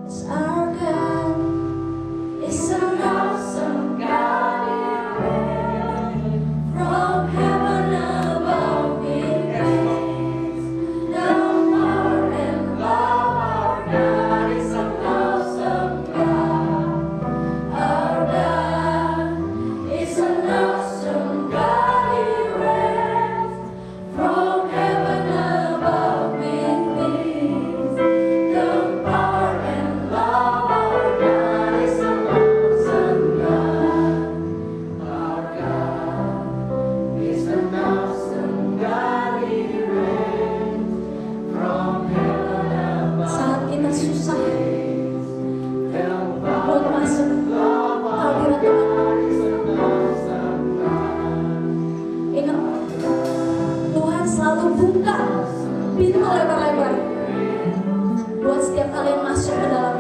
Our God is an awesome God. From heaven above we praise the power and love. Our God is an awesome God. Our God is an awesome God. He reigns from heaven above with peace. The power and love. Our God is an awesome God. Our God is an awesome God. He reigns from heaven above. Saat kita susah buat masuk hadirat Tuhan, ingat Tuhan selalu buka pintu lebar-lebar buat setiap kalian masuk ke dalam